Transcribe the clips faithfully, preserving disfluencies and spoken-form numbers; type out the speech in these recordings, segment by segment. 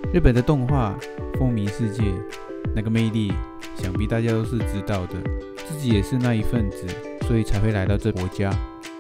日本的动画风靡世界，那个魅力，想必大家都是知道的。自己也是那一份子，所以才会来到这国家。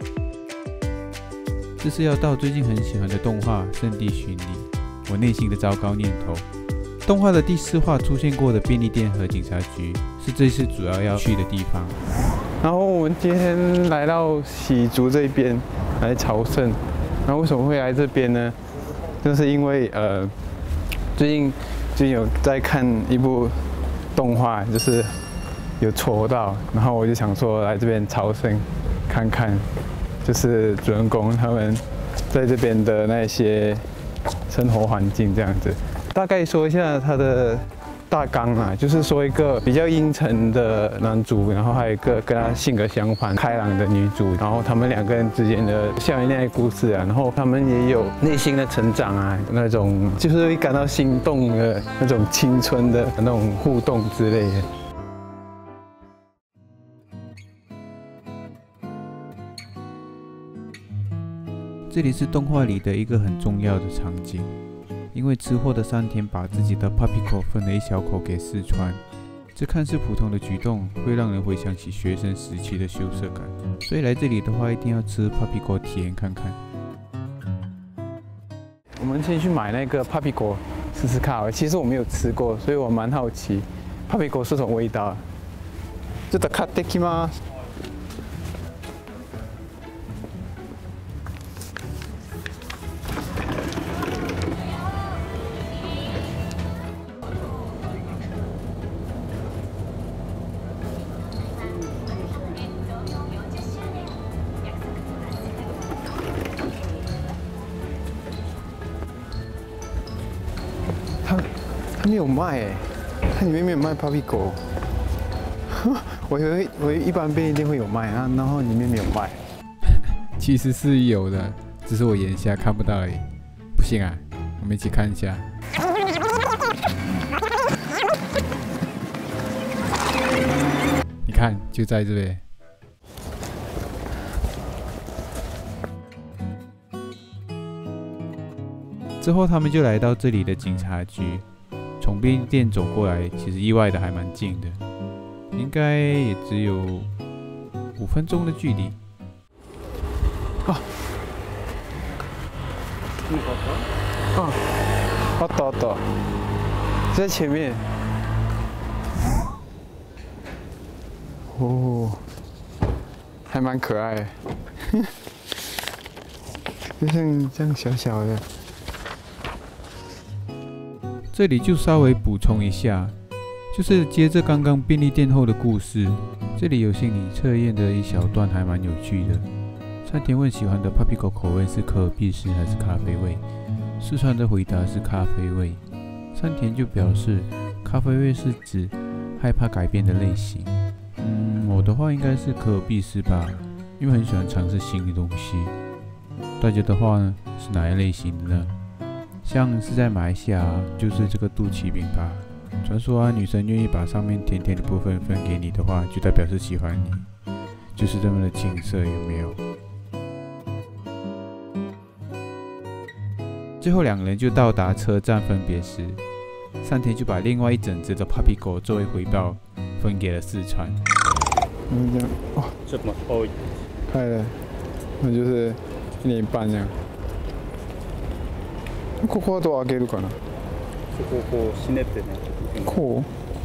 这是要到最近很喜欢的动画圣地巡礼，我内心的糟糕念头。动画的第四话出现过的便利店和警察局，是这次主要要去的地方。 然后我们今天来到喜竹这边来朝圣。然后为什么会来这边呢？就是因为呃，最近最近有在看一部动画，就是有戳到，然后我就想说来这边朝圣看看，就是主人公他们在这边的那些生活环境这样子。大概说一下他的大纲啊，就是说一个比较阴沉的男主，然后还有一个跟他性格相反、开朗的女主，然后他们两个人之间的校园恋爱故事啊，然后他们也有内心的成长啊，那种就是会感到心动的那种青春的那种互动之类的。 这里是动画里的一个很重要的场景。因为吃货的山田把自己的 Papico 分了一小口给四川，这看似普通的举动，会让人回想起学生时期的羞涩感。所以来这里的话，一定要吃 Papico 体验看看。 我们先去买那个 Papico 试试看。其实我没有吃过，所以我蛮好奇 Papico 是什么味道。ちょっと買ってきます。它它没有卖哎，它里面没有卖 Papico。我以为我一般便利店会有卖啊，然后里面没有卖。 其实是有的，只是我眼下看不到而已。不信啊，我们一起看一下。你看，就在这边。之后他们就来到这里的警察局，从便利店走过来，其实意外的还蛮近的，应该也只有五分钟的距离。 啊！啊！あったあった，在前面。哦，还蛮可爱的，就像这样小小的。 这里就稍微补充一下，就是接着刚刚便利店后的故事，这里有心理测验的一小段还蛮有趣的。山田问喜欢的 Papico 口味是可尔必斯还是咖啡味，四川的回答是咖啡味。山田就表示咖啡味是指害怕改变的类型。嗯，我的话应该是可尔必斯吧，因为很喜欢尝试新的东西。大家的话呢，是哪一类型的呢？像是在马来西亚、啊，就是这个肚脐饼吧。传说啊，女生愿意把上面甜甜的部分分给你的话，就代表是喜欢你，就是这么的青涩，有没有？最后两人就到达车站分别时，山田就把另外一整只的 Papico 作为回报分给了四川。 嗯，这样哦， ちょっと多い。 快了，那就是一年半这样。ここはどう開けるかな？ そこをこうひねってね。 こう？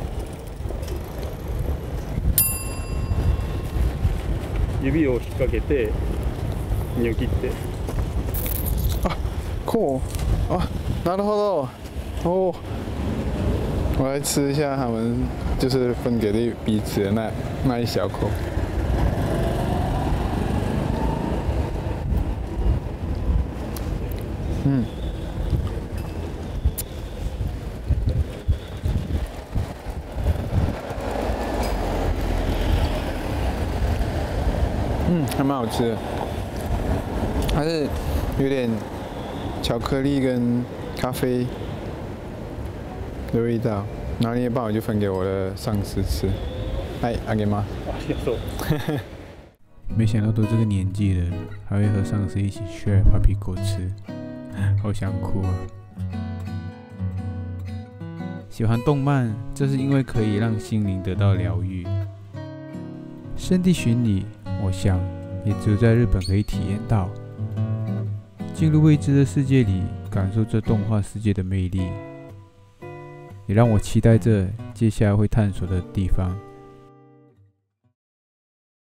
指を引っ掛けて、ニョキって。 あ、こう？啊，なるほど。哦，我来吃一下他们就是分给的彼此的那那一小口。嗯。嗯，还蛮好吃的，它是有点巧克力跟咖啡的味道。然后那一半我就分给我的上司吃。哎，あげます。 ありがとう。 没想到都这个年纪了，还会和上司一起 share Papico 吃，好想哭啊！ 喜欢动漫，这是因为可以让心灵得到疗愈。圣地巡礼，我想也只有在日本可以体验到。进入未知的世界里，感受这动画世界的魅力，也让我期待着接下来会探索的地方。